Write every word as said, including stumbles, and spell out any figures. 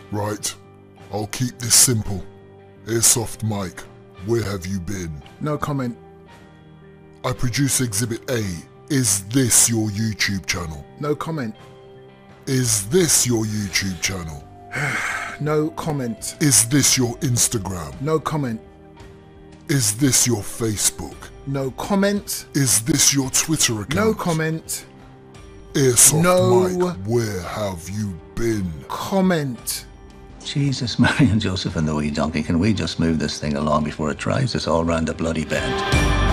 Right, I'll keep this simple. Airsoft Mike, where have you been? No comment. I produce Exhibit A. Is this your YouTube channel? No comment. Is this your YouTube channel? No comment. Is this your Instagram? No comment. Is this your Facebook? No comment. Is this your Twitter account? No comment. Airsoft No. Mike, where have you been? Comment. Jesus, Mary and Joseph and the wee donkey, can we just move this thing along before it drives us all round the bloody bend?